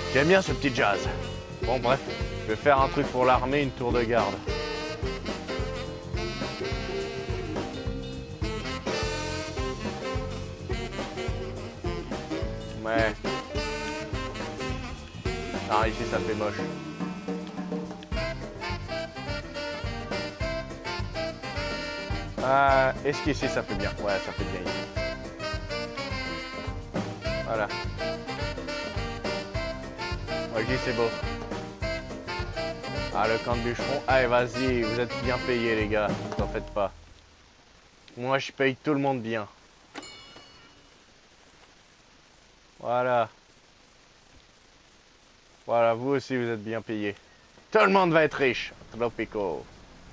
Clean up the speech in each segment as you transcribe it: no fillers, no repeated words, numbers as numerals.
J'aime bien ce petit jazz. Bon bref, je vais faire un truc pour l'armée, une tour de garde. Ouais. Ah ici ça fait moche. Ah, est-ce qu'ici ça fait bien? Ouais, ça fait bien ici. Voilà. Ok, c'est beau. Ah, le camp de bûcheron. Allez, vas-y, vous êtes bien payés, les gars. Ne t'en faites pas. Moi, je paye tout le monde bien. Voilà. Voilà, vous aussi, vous êtes bien payés. Tout le monde va être riche. Tropico.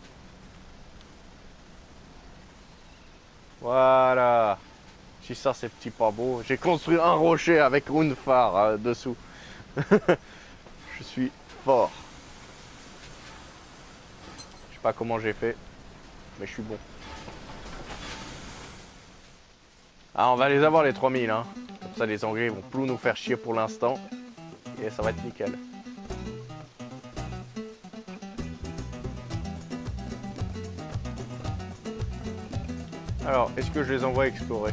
Voilà. Si ça, c'est petit pas beau. J'ai construit un rocher avec une phare dessous. Je suis fort. Je sais pas comment j'ai fait, mais je suis bon. Ah, on va les avoir les 3000, hein. Comme ça, les Anglais vont plus nous faire chier pour l'instant. Et ça va être nickel. Alors, est-ce que je les envoie explorer?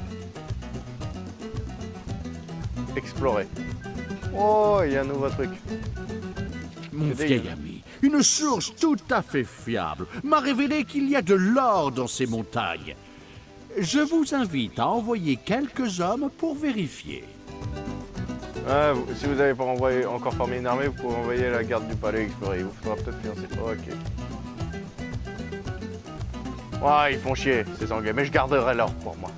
Explorer. Oh, il y a un nouveau truc. Mon vieil ami, une source tout à fait fiable m'a révélé qu'il y a de l'or dans ces montagnes. Je vous invite à envoyer quelques hommes pour vérifier. Ah, si vous n'avez pas encore formé une armée, vous pouvez envoyer la garde du palais explorer. Il vous faudra peut-être financer. Ok. Ouais, ils font chier, ces Anglais, mais je garderai l'or pour moi.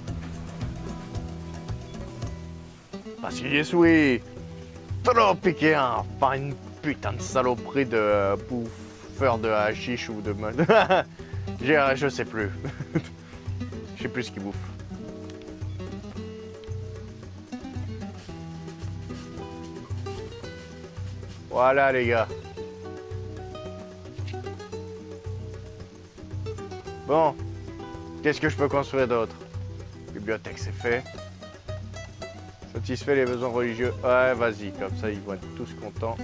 Parce qu'il est oui. Trop piqué, hein. Pas une putain de saloperie de bouffeur de hashish ou de mode. Je sais plus. Je sais plus ce qu'ils bouffent. Voilà les gars. Bon, qu'est-ce que je peux construire d'autre? Bibliothèque, c'est fait. Satisfait les besoins religieux. Ouais, vas-y, comme ça ils vont être tous contents.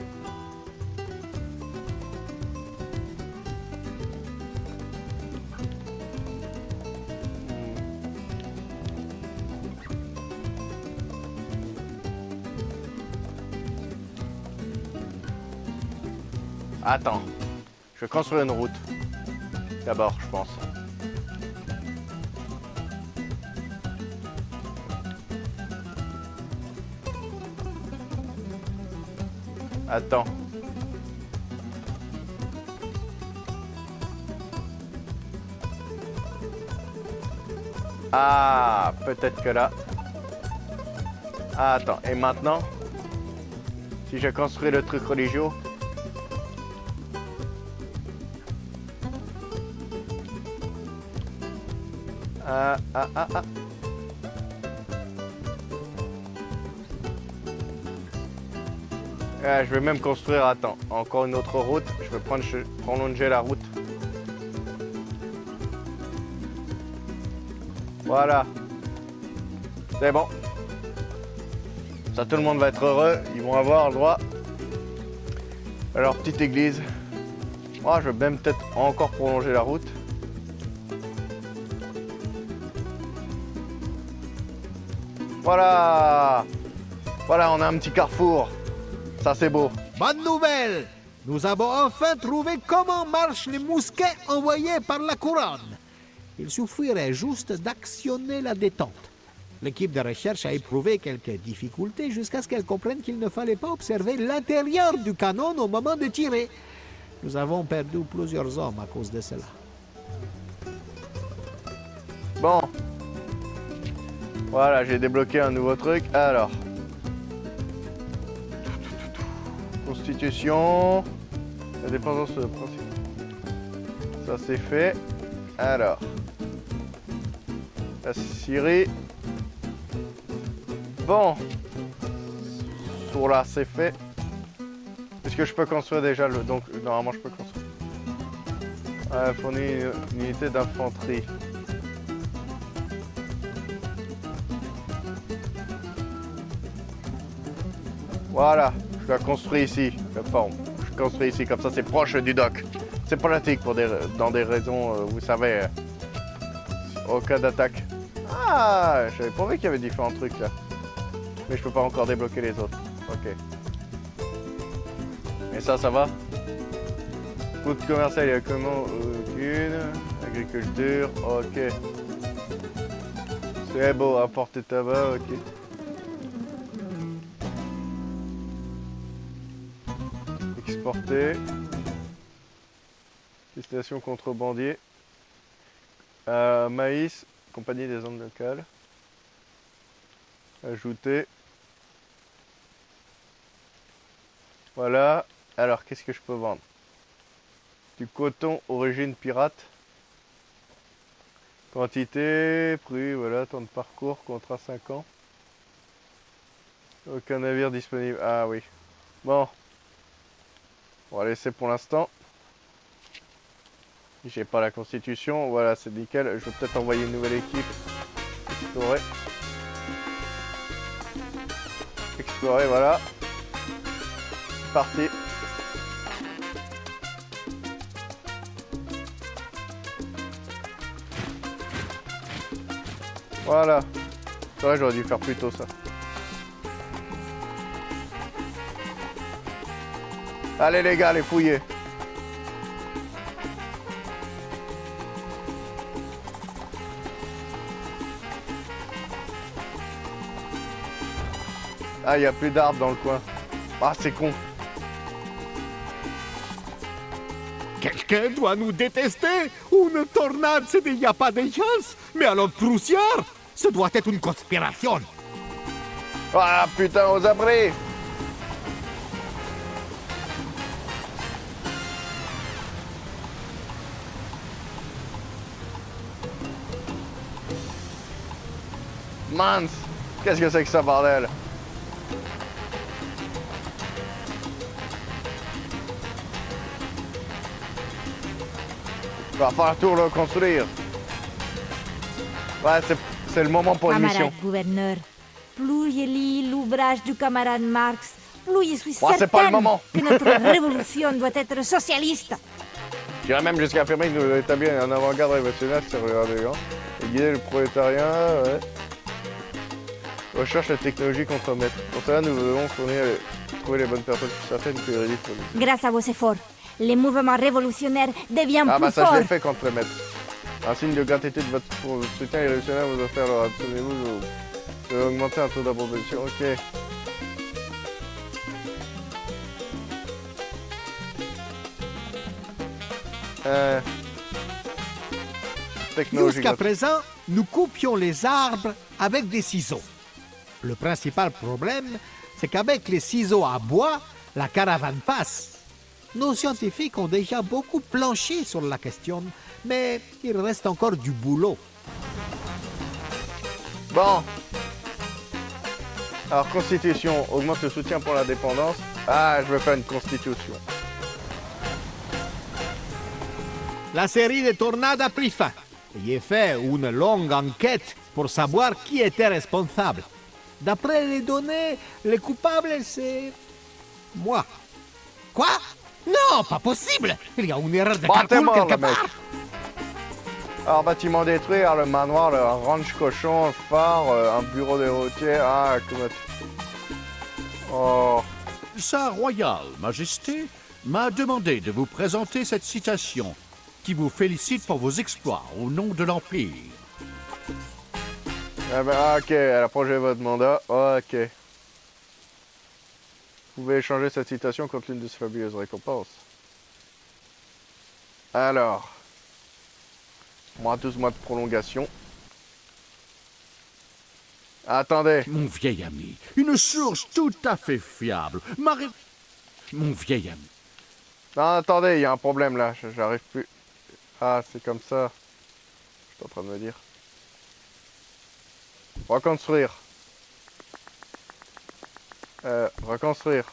Attends, je vais construire une route. D'abord, je pense. Attends. Ah, peut-être que là. Ah, attends, et maintenant, si je construis le truc religieux. Ah. Je vais même construire, attends, encore une autre route. Je vais prolonger la route. Voilà. C'est bon. Ça, tout le monde va être heureux. Ils vont avoir le droit à leur petite église. Moi, je vais même peut-être encore prolonger la route. Voilà. Voilà, on a un petit carrefour. Ça, c'est beau. Bonne nouvelle! Nous avons enfin trouvé comment marchent les mousquets envoyés par la couronne. Il suffirait juste d'actionner la détente. L'équipe de recherche a éprouvé quelques difficultés jusqu'à ce qu'elle comprenne qu'il ne fallait pas observer l'intérieur du canon au moment de tirer. Nous avons perdu plusieurs hommes à cause de cela. Bon. Voilà, j'ai débloqué un nouveau truc. Alors. Constitution. La dépendance principale. Ça c'est fait. Alors. La Syrie. Bon. Tour là, c'est fait. Est-ce que je peux construire déjà le... Donc, normalement, je peux construire. Fournir une unité d'infanterie. Voilà. Je la construis ici, la forme. Je construis ici, comme ça c'est proche du dock. C'est pratique pour dans des raisons, vous savez, au cas d'attaque. Ah, j'avais pas vu qu'il y avait différents trucs là. Mais je peux pas encore débloquer les autres. Ok. Et ça va? Route commerciale, il y a comment? Aucune. Agriculture, ok. C'est beau, apporter tabac, ok. Exporter. Destination contrebandier. Maïs, compagnie des zones locales. Ajouter. Voilà. Alors, qu'est-ce que je peux vendre? Du coton origine pirate. Quantité, prix, voilà, temps de parcours, contrat 5 ans. Aucun navire disponible. Ah oui. Bon. On va laisser pour l'instant. J'ai pas la constitution. Voilà, c'est nickel. Je vais peut-être envoyer une nouvelle équipe. Explorer. Explorer, voilà. Parti. Voilà. C'est vrai, j'aurais dû faire plus tôt ça. Allez les gars, les fouiller. Ah, il n'y a plus d'arbres dans le coin. Ah, c'est con. Quelqu'un doit nous détester. Une tornade, c'est il n'y a pas de chance. Mais alors, Proussière, ce doit être une conspiration. Ah, putain, aux abris. Mince. Qu'est-ce que c'est que ça, bordel? Va falloir tout reconstruire. Ouais, c'est le moment pour une mission. Camarade gouverneur, plus je lis l'ouvrage du camarade Marx, plus je suis Ouais, c'est pas le certaine moment. que notre révolution doit être socialiste. J'irais même jusqu'à affirmer que nous devons établir un avant-garde révolutionnaire sur le regard des gens et guider le prolétariat, ouais. Recherche la technologie contre-maître. Pour cela, nous devons trouver les bonnes personnes plus certaines que les pour nous. Grâce à vos efforts, le mouvement révolutionnaire devient Ah plus bah ça, fort. je l'ai fait contre-maître. Un signe de gratitude de votre soutien, les révolutionnaires vous offrent leur abstenez-vous de augmenter un taux d'approbation. Ok. Technologie. Jusqu'à présent, nous coupions les arbres avec des ciseaux. Le principal problème, c'est qu'avec les ciseaux à bois, la caravane passe. Nos scientifiques ont déjà beaucoup planché sur la question, mais il reste encore du boulot. Bon. Alors, constitution, augmente le soutien pour l'indépendance. Ah, je veux faire une constitution. La série de tornades a pris fin. J'ai fait une longue enquête pour savoir qui était responsable. D'après les données, le coupable, c'est... moi. Quoi? Non, pas possible. Il y a une erreur de Bah, t'es calcul mort, quelque le mec. part. Alors, bâtiment détruit, alors, le manoir, le ranch cochon, le phare, un bureau des routiers. Ah, comment... Oh. Sa Royale Majesté m'a demandé de vous présenter cette citation qui vous félicite pour vos exploits au nom de l'Empire. Ah ben, ok, elle a prolongé votre mandat. Ok. Vous pouvez échanger cette citation contre l'une de ces fabuleuses récompenses. Alors. Moins 12 mois de prolongation. Attendez. Mon vieil ami, une source tout à fait fiable. Mon vieil ami. Non, attendez, il y a un problème là. J'arrive plus. Ah, c'est comme ça. Je suis en train de me dire. Reconstruire. Reconstruire.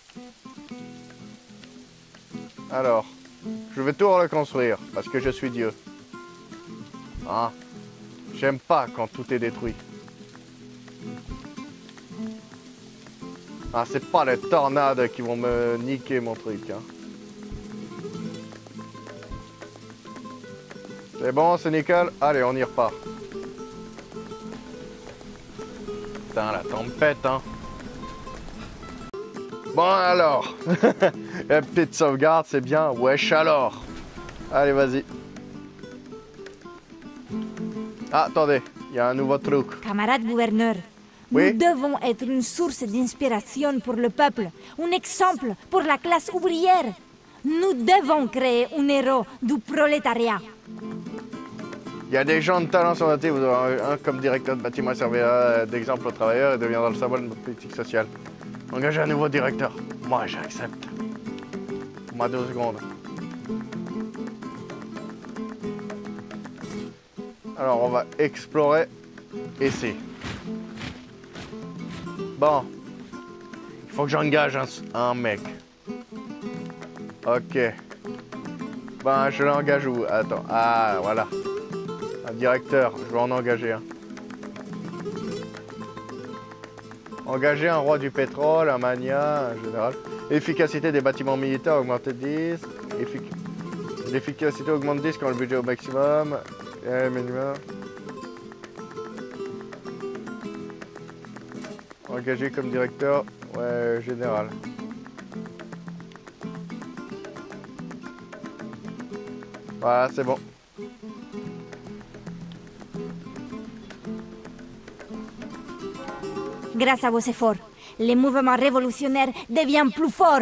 Alors. Je vais tout reconstruire. Parce que je suis Dieu. Hein? J'aime pas quand tout est détruit. Ah, c'est pas les tornades qui vont me niquer mon truc. Hein. C'est bon, c'est nickel. Allez, on y repart. Putain, la tempête, hein. Bon, alors. La petite sauvegarde, c'est bien. Wesh, alors. Allez, vas-y. Ah, attendez. Il y a un nouveau truc. Camarade gouverneur, Oui? nous devons être une source d'inspiration pour le peuple, un exemple pour la classe ouvrière. Nous devons créer un héros du prolétariat. Il y a des gens de talent sur la télé. Vous aurez un comme directeur de bâtiment et servira d'exemple aux travailleurs et deviendra le symbole de notre politique sociale. Engagez un nouveau directeur. Moi, j'accepte. Moi, 2 secondes. Alors, on va explorer ici. Bon. Il faut que j'engage un mec. Ok. Ben, je l'engage où? Attends. Ah, voilà. Un directeur. Je vais en engager un. Engager un roi du pétrole, un mania, un général. Efficacité des bâtiments militaires augmentée de 10. L'efficacité augmente 10 quand le budget est au maximum. Et minimum. Engagé comme directeur, ouais, général. Voilà, c'est bon. Grâce à vos efforts, le mouvement révolutionnaire devient plus fort.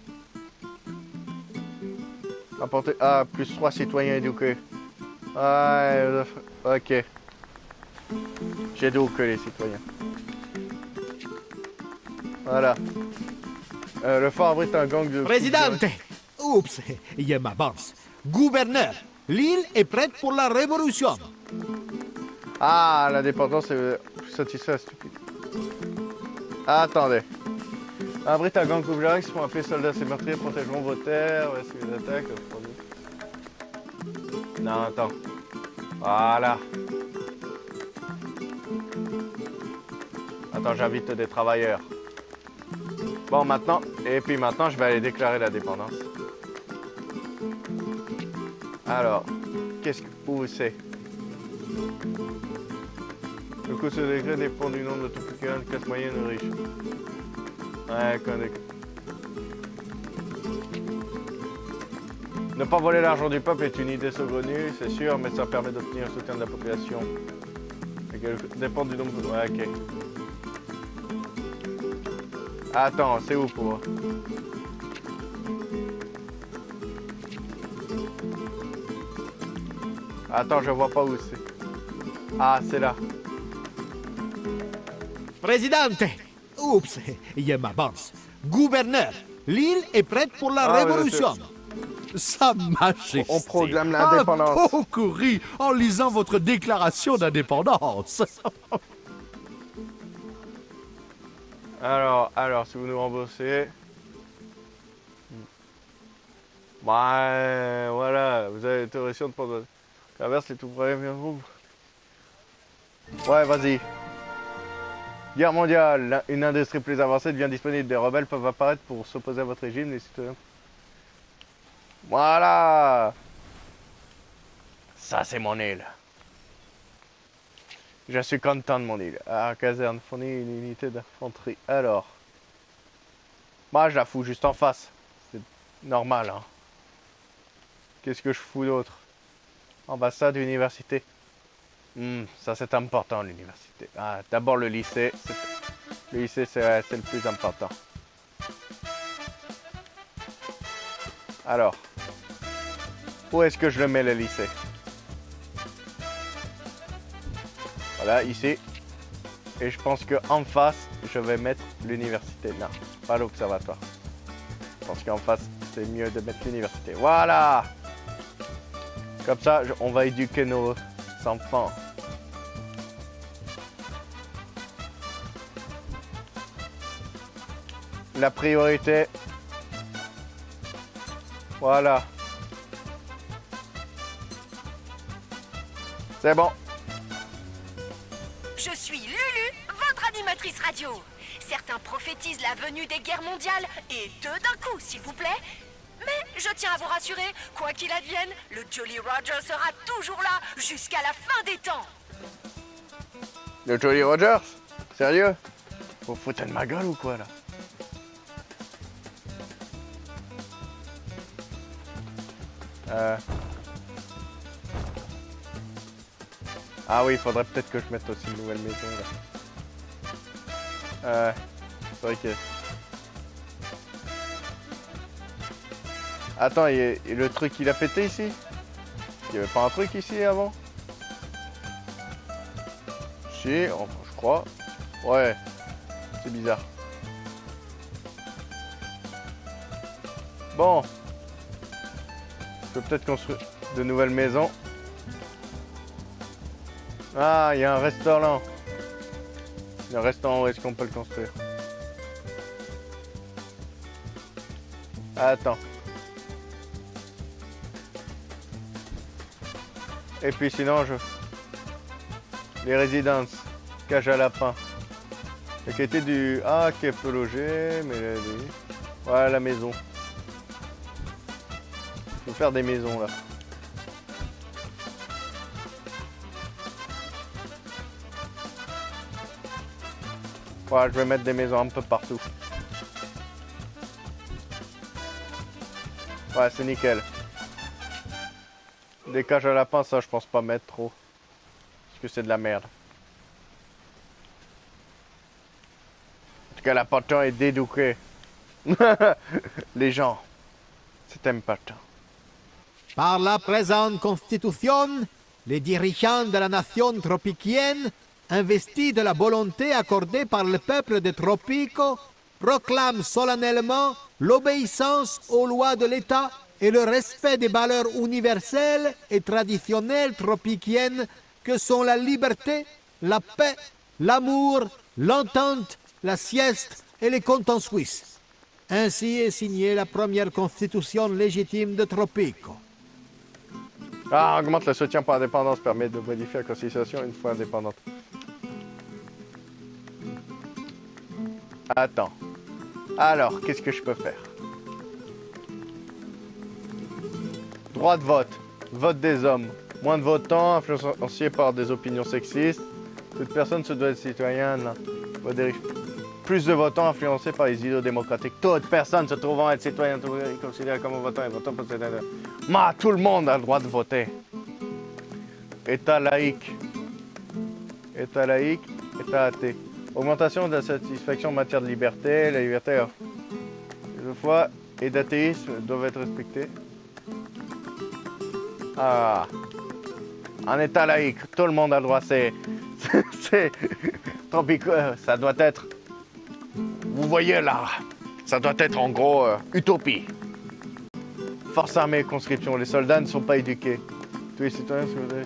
Apporter plus 3 citoyens éduqués. Ouais, ok. J'éduque les citoyens. Voilà. Le fort abrite un gang de... Présidente! Oups, il m'avance. Gouverneur, l'île est prête pour la révolution. Ah, l'indépendance est satisfait, stupide. Attendez. Abrite un gang ouvrier qui seront appelés soldats et meurtriers, protégeront vos terres, est-ce que les attaques... Non, attends. Voilà. Attends, j'invite des travailleurs. Bon, maintenant... Et puis maintenant, je vais aller déclarer la dépendance. Alors, où c'est? Le coût de ce décret dépend du nombre de Topicans de classe moyenne ou riche. Ouais, ne pas voler l'argent du peuple est une idée saugrenue, c'est sûr, mais ça permet d'obtenir le soutien de la population. Dépend du nombre de... Ouais, ok. Attends, c'est où pour... Attends, je vois pas où c'est. Ah, c'est là. Présidente! Oups, il m'avance. Gouverneur, l'île est prête pour la révolution. Sa Majesté On proclame l'indépendance. a beaucoup ri en lisant votre déclaration d'indépendance. Alors, si vous nous remboursez... Ouais, voilà, vous avez l'autorisation de prendre... Traverse les tout premiers groupes. Ouais, vas-y. Guerre mondiale, une industrie plus avancée devient disponible. Des rebelles peuvent apparaître pour s'opposer à votre régime, les citoyens. Voilà. Ça, c'est mon île. Je suis content de mon île. Ah, caserne, fournit une unité d'infanterie. Alors. Moi, je la fous juste en face. C'est normal, hein. Qu'est-ce que je fous d'autre? Ambassade, université. Ça, c'est important, l'université. Ah, d'abord, le lycée. Le lycée, c'est le plus important. Alors. Où est-ce que je le mets, le lycée? Voilà, ici. Et je pense qu'en face, je vais mettre l'université. Non, pas l'observatoire. Je pense qu'en face, c'est mieux de mettre l'université. Voilà! Comme ça, on va éduquer nos enfants. La priorité. Voilà. C'est bon. Je suis Lulu, votre animatrice radio. certains prophétisent la venue des guerres mondiales, et deux d'un coup, s'il vous plaît. Mais je tiens à vous rassurer, quoi qu'il advienne, le Jolly Roger sera toujours là jusqu'à la fin des temps. Le Jolly Rogers? Sérieux? Vous foutez de ma gueule ou quoi là? Ah oui, il faudrait peut-être que je mette aussi une nouvelle maison là. C'est vrai que... Attends, et le truc il a pété ici? Il y avait pas un truc ici avant? Si, enfin, je crois. Ouais, c'est bizarre. Bon. Je peux peut-être construire de nouvelles maisons. Ah, il y a un restaurant. Le restaurant, où est-ce qu'on peut le construire? Attends. Et puis sinon, les résidences. Cage à lapin. La qualité du... Ah, qui peut loger, mais... Voilà la maison. Il faut faire des maisons là. Voilà, je vais mettre des maisons un peu partout. Ouais, c'est nickel. Des cages à lapin, ça je pense pas mettre trop. Parce que c'est de la merde. En tout cas, la pâton est dédouquée. Les gens, c'est un pâton. Par la présente constitution, les dirigeants de la nation tropicienne, investis de la volonté accordée par le peuple des Tropico, proclament solennellement l'obéissance aux lois de l'État et le respect des valeurs universelles et traditionnelles tropiciennes que sont la liberté, la paix, l'amour, l'entente, la sieste et les comptes en Suisse. Ainsi est signée la première constitution légitime de Tropico. Ah, augmente le soutien pour l'indépendance, permet de modifier la constitution une fois indépendante. Attends. Alors, qu'est-ce que je peux faire? Droit de vote. Vote des hommes. Moins de votants, influencés par des opinions sexistes. Toute personne se doit être citoyenne. Plus de votants influencés par les idéaux démocratiques. Toute personne se trouvant être citoyen considérée comme un votant et votant pour cette... tout le monde a le droit de voter. État laïque. État laïque, État athée. Augmentation de la satisfaction en matière de liberté. La liberté de foi et d'athéisme doivent être respectées. Ah. Un État laïque, tout le monde a le droit, c'est Tropico, ça doit être... Vous voyez là, ça doit être en gros utopie. Force armée, conscription, les soldats ne sont pas éduqués. Tous les citoyens sont...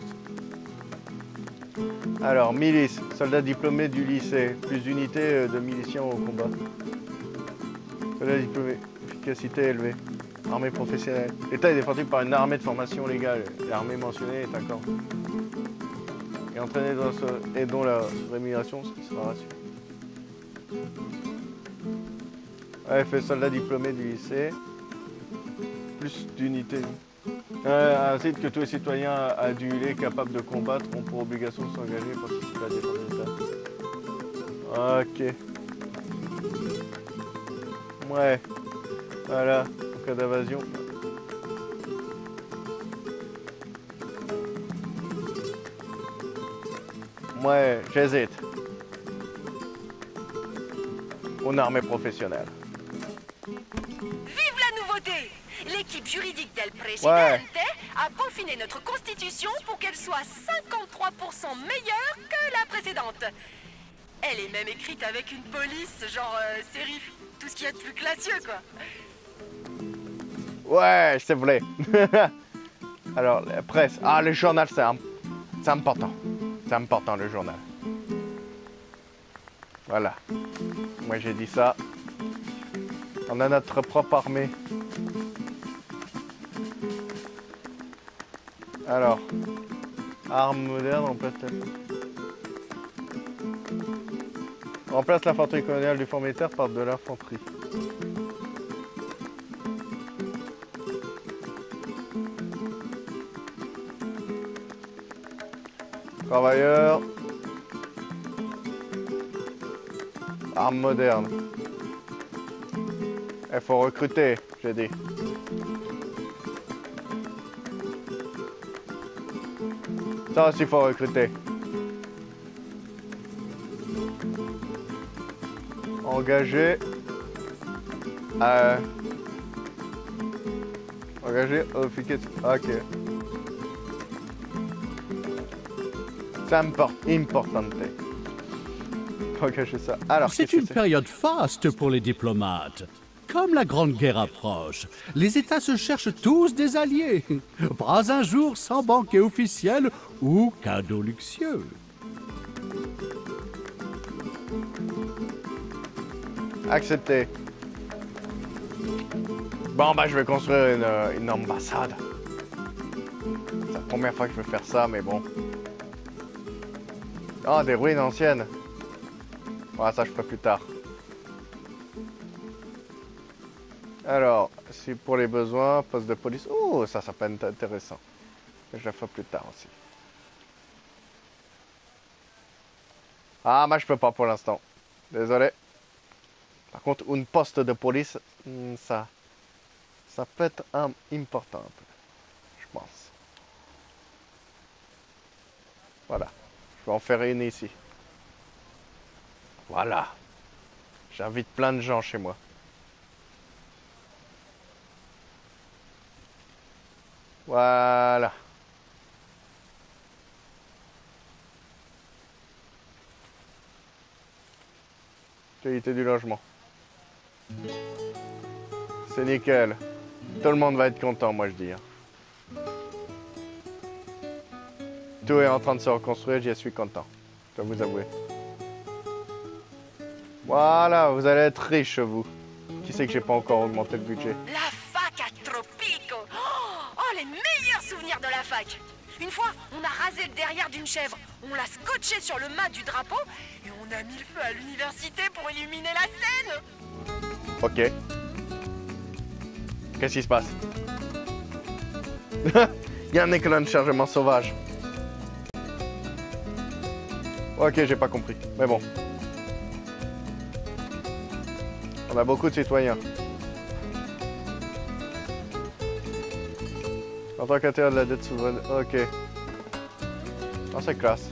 Alors, milice, soldats diplômés du lycée, plus d'unités de miliciens au combat. Soldats diplômés, efficacité élevée. Armée professionnelle. L'État est défendu par une armée de formation légale. L'armée mentionnée est un corps. Et entraîné dans et dont la rémunération sera rassurée. Ouais, fait soldat diplômé du lycée. Plus d'unités. Ainsi que tous les citoyens adulés capables de combattre ont pour obligation de s'engager et participer à la défense de l'État. Ok. Ouais. Voilà. En cas d'invasion. Ouais, j'hésite. Une armée professionnelle. Vive la nouveauté! L'équipe juridique d'El Presidente a peaufiné notre constitution pour qu'elle soit 53% meilleure que la précédente. Elle est même écrite avec une police, genre sérif, tout ce qu'il y a de plus classieux, quoi. Ouais, c'est vrai. Alors, la presse. Ah, le journal, c'est important. C'est important, le journal. Voilà. Moi, j'ai dit ça. On a notre propre armée. Alors, armes modernes, on peut peut-être... Remplace l'infanterie coloniale du fort militaire par de l'infanterie. Travailleurs. Armes modernes. Il faut recruter, j'ai dit. Ça aussi, il faut recruter. Engager. Engager efficace. Ok. C'est importante. Engager ça. Alors, c'est une période faste pour les diplomates. Comme la Grande Guerre approche, les États se cherchent tous des alliés. Pas un jour sans banquet officiel ou cadeau luxueux. Accepté. Bon, bah, je vais construire une ambassade. C'est la première fois que je vais faire ça, mais bon. Ah, des ruines anciennes. Voilà, ça, je ferai plus tard. Alors, c'est pour les besoins, poste de police. Oh, ça peut être intéressant. Je la ferai plus tard aussi. Ah, moi, je peux pas pour l'instant. Désolé. Par contre, une poste de police, ça peut être important, je pense. Voilà. Je vais en faire une ici. Voilà. J'invite plein de gens chez moi. Voilà. Qualité du logement. C'est nickel. Tout le monde va être content, moi je dis. Tout est en train de se reconstruire, j'y suis content. Je dois vous avouer. Voilà, vous allez être riche, vous. Qui sait que j'ai pas encore augmenté le budget? La fac à Tropico. Oh, les meilleurs souvenirs de la fac. Une fois, on a rasé le derrière d'une chèvre. On l'a scotché sur le mât du drapeau et on a mis le feu à l'université pour illuminer la scène. Ok. Qu'est-ce qui se passe? Il y a un éclat de chargement sauvage. Ok, j'ai pas compris. Mais bon. On a beaucoup de citoyens. En tant qu'intérêt de la dette souveraine. Ok. Non, c'est classe.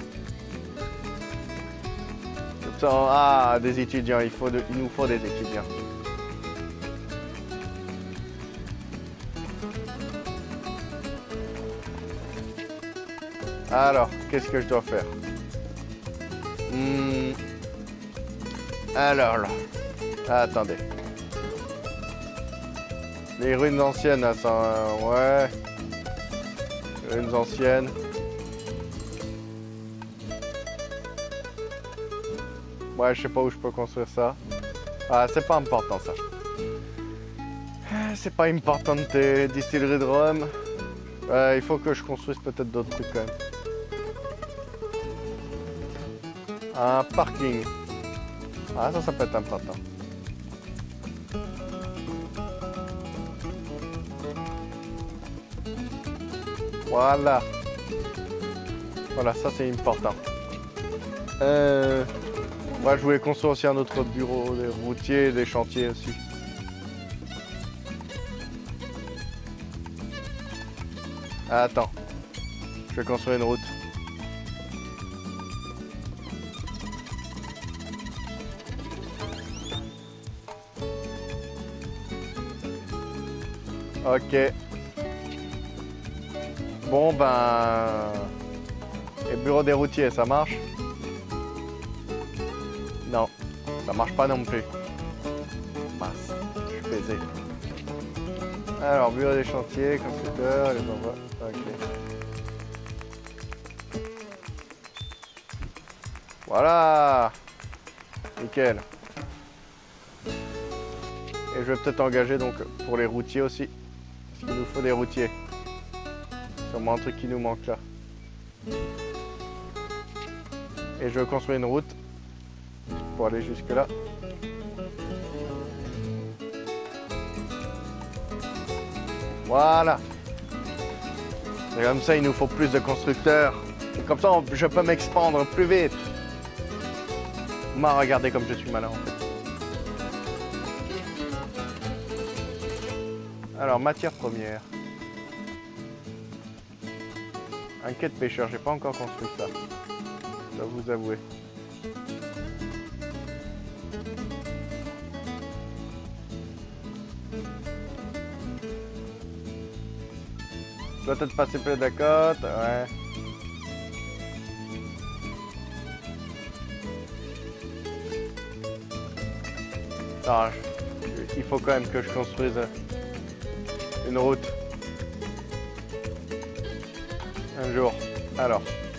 Ah, des étudiants. Il nous faut des étudiants. Alors, qu'est-ce que je dois faire? Alors là. Attendez. Les ruines anciennes, là, ça... ouais. Les ruines anciennes. Ouais, je sais pas où je peux construire ça. Ah, c'est pas important, ça. C'est pas important, distillerie de rhum. Il faut que je construise peut-être d'autres trucs, quand même. Un parking. Ah, ça peut être important. Voilà. Voilà, ça c'est important. Moi, je voulais construire aussi un autre bureau, des routiers, des chantiers aussi. Attends. Je vais construire une route. Ok. Bon ben... Et bureau des routiers, ça marche? Non, ça marche pas non plus. Mince, je suis baisé. Alors, bureau des chantiers, constructeur, les envois... Ok. Voilà. Nickel. Et je vais peut-être engager donc pour les routiers aussi. Parce qu'il nous faut des routiers. C'est sûrement un truc qui nous manque là. Et je vais construire une route. pour aller jusque là. Voilà. Et comme ça, il nous faut plus de constructeurs. Et comme ça, je peux m'expandre plus vite. Regardez comme je suis malin en fait. Alors, matière première. Un quai de pêcheur, j'ai pas encore construit ça. Je dois vous avouer. Je dois peut-être passer près de la côte, ouais. Non, il faut quand même que je construise une route. Un jour. Alors.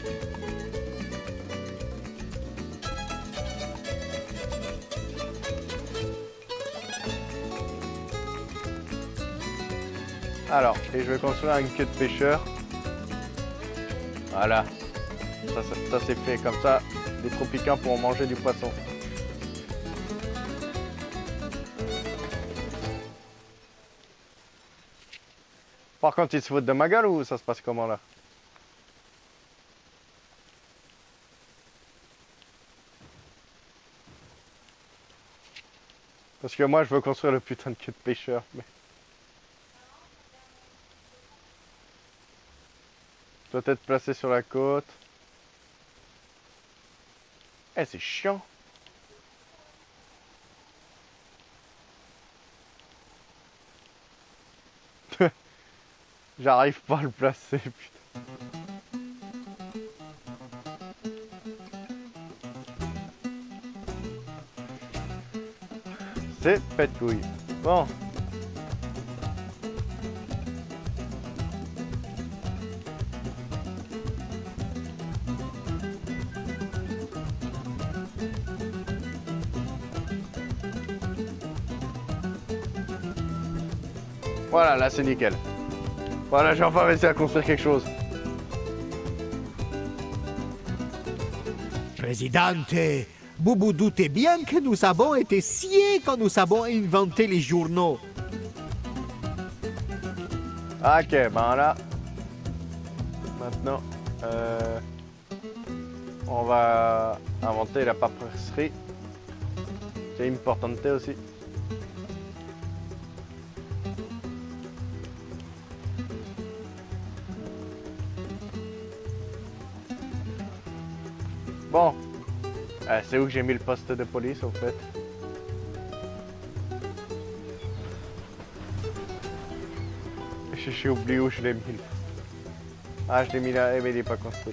Alors, et je vais construire un quai de pêcheur. Voilà. Ça c'est fait comme ça. Les tropicains pourront manger du poisson. Par contre, ils se foutent de ma gueule ou ça se passe comment là? Parce que moi je veux construire le putain de quai de pêcheur. Mais... doit être placé sur la côte. Eh, c'est chiant. J'arrive pas à le placer, putain. C'est pète couille. Bon. Voilà, là c'est nickel. Voilà, j'ai enfin réussi à construire quelque chose. Présidente, vous vous doutez bien que nous avons été sciés quand nous avons inventé les journaux. Ok, ben là. Maintenant, on va inventer la paperasserie. C'est important aussi. Bon, c'est où que j'ai mis le poste de police au fait? J'ai oublié où je l'ai mis. Ah, je l'ai mis là, mais il n'est pas construit.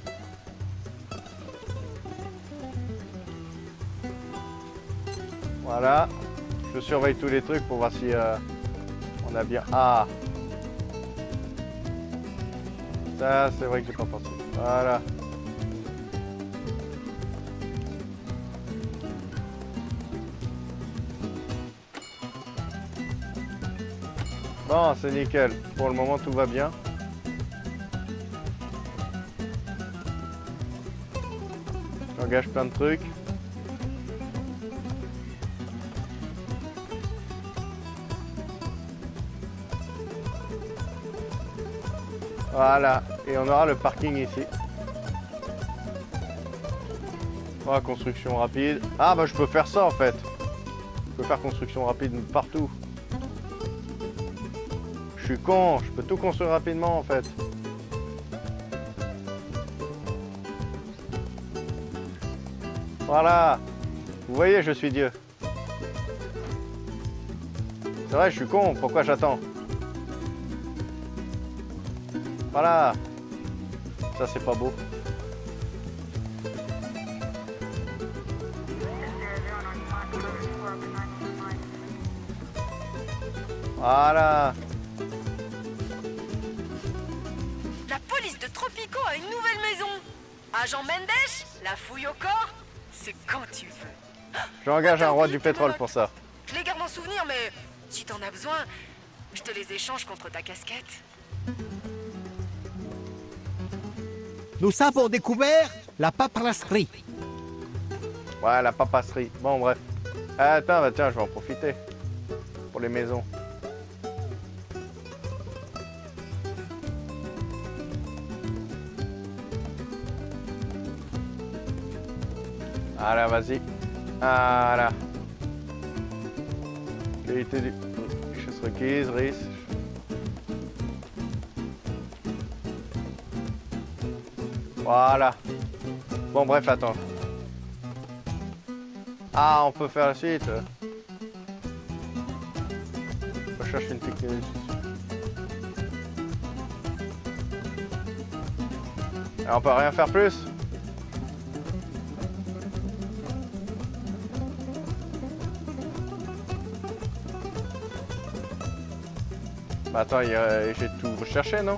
Voilà. Je surveille tous les trucs pour voir si on a bien... Ah! Ça, c'est vrai que j'ai pas pensé. Voilà. Bon, c'est nickel. Pour le moment, tout va bien. J'engage plein de trucs. Voilà. Et on aura le parking ici. Voilà, construction rapide. Ah, bah je peux faire ça en fait. Je peux faire construction rapide partout. Je suis con, je peux tout construire rapidement en fait. Voilà. Vous voyez, je suis Dieu. C'est vrai, je suis con, pourquoi j'attends? Voilà. Ça, c'est pas beau. Voilà. La police de Tropico a une nouvelle maison. Agent Mendes, la fouille au corps, c'est quand tu veux. J'engage un roi du pétrole pour ça. Je les garde en souvenir, mais si t'en as besoin, je te les échange contre ta casquette. Nous avons découvert la paperasserie. Ouais, la papasserie. Bon, bref. Attends, bah tiens, je vais en profiter. Pour les maisons. Voilà, vas-y. Voilà. Qualité du... Chose requise, risque. Voilà. Bon, bref, attends. Ah, on peut faire la suite. Recherche une technologie. Ah, on peut rien faire plus. Bah attends, j'ai tout recherché, non?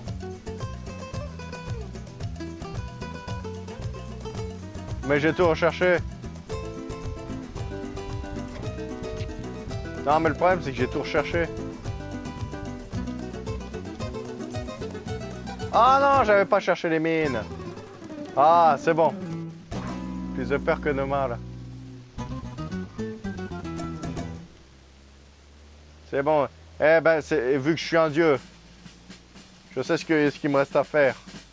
Mais j'ai tout recherché. Non, mais le problème, c'est que j'ai tout recherché. Ah non, j'avais pas cherché les mines. Ah, c'est bon. Plus de peur que de mal. C'est bon. Eh ben, vu que je suis un dieu, je sais ce qu'il me reste à faire.